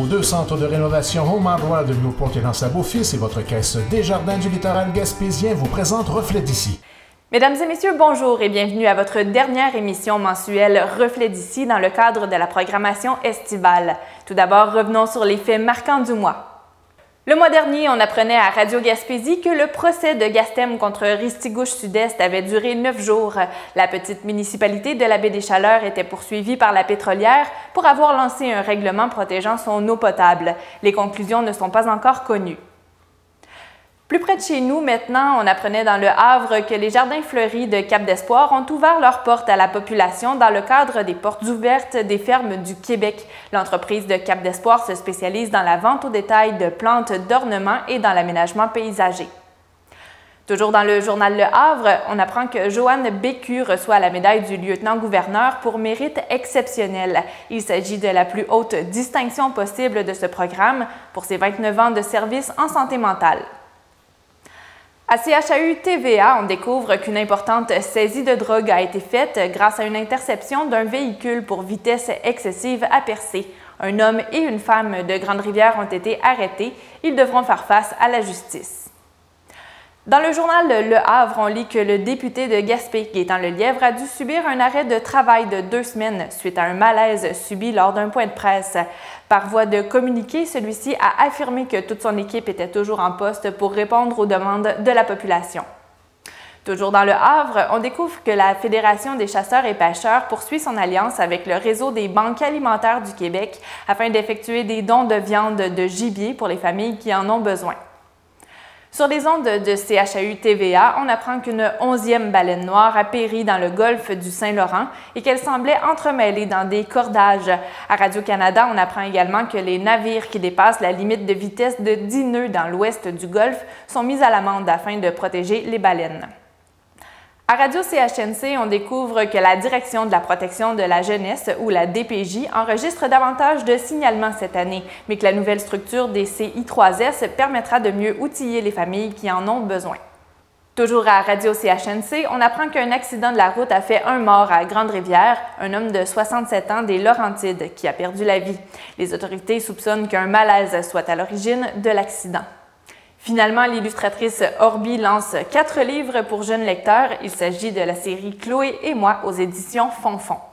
vos 2 centres de rénovation Home Hardware de Newport et dans sa Beau-Fils et votre caisse Desjardins du littoral gaspésien vous présente Reflet d'ici. Mesdames et messieurs, bonjour et bienvenue à votre dernière émission mensuelle Reflet d'ici dans le cadre de la programmation estivale. Tout d'abord, revenons sur les faits marquants du mois. Le mois dernier, on apprenait à Radio Gaspésie que le procès de Gastem contre Ristigouche-Sud-Est avait duré 9 jours. La petite municipalité de la baie des Chaleurs était poursuivie par la pétrolière pour avoir lancé un règlement protégeant son eau potable. Les conclusions ne sont pas encore connues. Plus près de chez nous, maintenant, on apprenait dans le Havre que les jardins fleuris de Cap-d'Espoir ont ouvert leurs portes à la population dans le cadre des portes ouvertes des fermes du Québec. L'entreprise de Cap-d'Espoir se spécialise dans la vente au détail de plantes d'ornement et dans l'aménagement paysager. Toujours dans le journal Le Havre, on apprend que Joanne Bécu reçoit la médaille du lieutenant-gouverneur pour mérite exceptionnel. Il s'agit de la plus haute distinction possible de ce programme pour ses 29 ans de service en santé mentale. À CHAU-TVA, on découvre qu'une importante saisie de drogue a été faite grâce à une interception d'un véhicule pour vitesse excessive à Percé. Un homme et une femme de Grande-Rivière ont été arrêtés. Ils devront faire face à la justice. Dans le journal Le Havre, on lit que le député de Gaspé, Gaétan Lelièvre, a dû subir un arrêt de travail de 2 semaines suite à un malaise subi lors d'un point de presse. Par voie de communiqué, celui-ci a affirmé que toute son équipe était toujours en poste pour répondre aux demandes de la population. Toujours dans Le Havre, on découvre que la Fédération des chasseurs et pêcheurs poursuit son alliance avec le réseau des banques alimentaires du Québec afin d'effectuer des dons de viande de gibier pour les familles qui en ont besoin. Sur les ondes de CHAU-TVA, on apprend qu'une 11e baleine noire a péri dans le golfe du Saint-Laurent et qu'elle semblait entremêlée dans des cordages. À Radio-Canada, on apprend également que les navires qui dépassent la limite de vitesse de 10 nœuds dans l'ouest du golfe sont mis à l'amende afin de protéger les baleines. À Radio-CHNC, on découvre que la Direction de la protection de la jeunesse, ou la DPJ, enregistre davantage de signalements cette année, mais que la nouvelle structure des CI3S permettra de mieux outiller les familles qui en ont besoin. Toujours à Radio-CHNC, on apprend qu'un accident de la route a fait un mort à Grande-Rivière, un homme de 67 ans des Laurentides qui a perdu la vie. Les autorités soupçonnent qu'un malaise soit à l'origine de l'accident. Finalement, l'illustratrice Orbi lance 4 livres pour jeunes lecteurs. Il s'agit de la série Chloé et moi aux éditions Fonfon.